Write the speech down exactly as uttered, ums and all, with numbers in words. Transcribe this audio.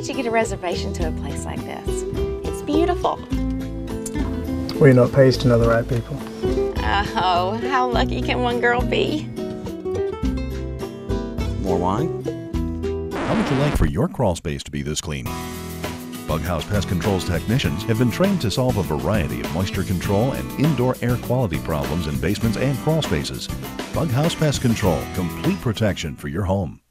did you get a reservation to a place like this? It's beautiful. Well, you're not pasting to the right people. Oh, how lucky can one girl be? More wine? How would you like for your crawl space to be this clean? Bughouse Pest Control's technicians have been trained to solve a variety of moisture control and indoor air quality problems in basements and crawl spaces. Bughouse Pest Control, complete protection for your home.